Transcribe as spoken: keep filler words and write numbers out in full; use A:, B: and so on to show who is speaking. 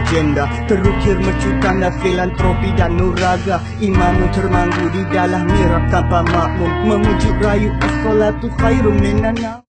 A: agenda, terukir mercutanda filantropi dan nuraga. Imanmu termanggu di dalam mirak tanpa makmum, memujuk rayu as-salatu khairun minan naum.